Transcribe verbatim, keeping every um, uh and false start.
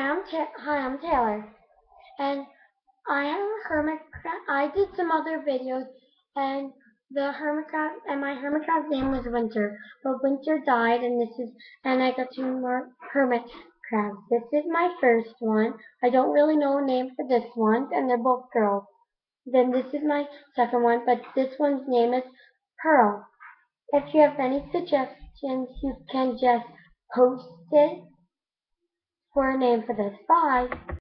I'm Ta- Hi, I'm Taylor, and I am a hermit crab. I did some other videos, and the hermit crab and my hermit crab's name was Winter, but Winter died, and this is and I got two more hermit crabs. This is my first one. I don't really know a name for this one, and they're both girls. Then this is my second one, but this one's name is Pearl. If you have any suggestions, you can just post it for a name for this. Bye.